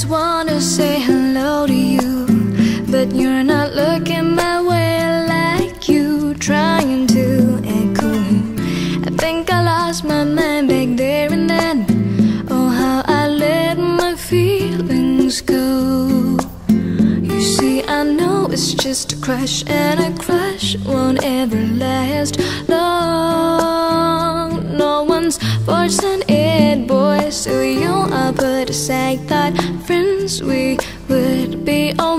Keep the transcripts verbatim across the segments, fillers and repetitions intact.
just wanna say hello to you, but you're not looking my way like you trying to echo. I think I lost my mind back there and then. Oh, how I let my feelings go. You see, I know it's just a crush, and a crush won't ever last long. No one's forcing it, boy, so you all put aside thought friends we would be, oh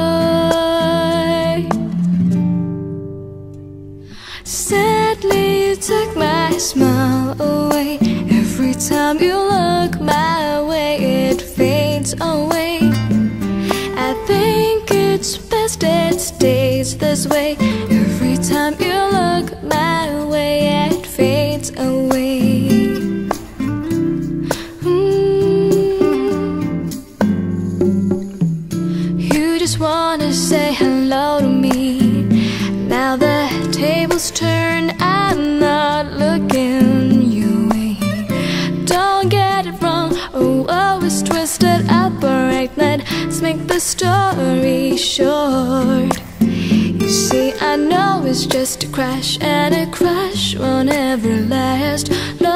boy. Sadly, you took my smile away. Every time you look my way, it fades away. I think it's best it stays this way. Every time you look my way, it fades away. mm. You just wanna say hello to me. Now the tables turn, I'm not looking your way. Don't get it wrong, oh, oh, it's twisted up. Alright, let's make the story short. You see, I know it's just a crush, and a crush won't ever last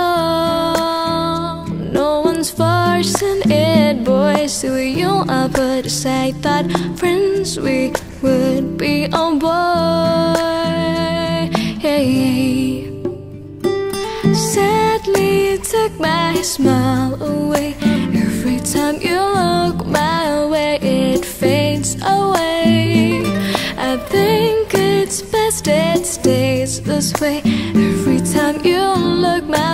long. No one's forcing it, boy, so you all put aside thought friends we would be, oh boy. Hey. Sadly, you took my smile away. Every time you look my way, it fades away. I think it's best it stays this way. Every time you look my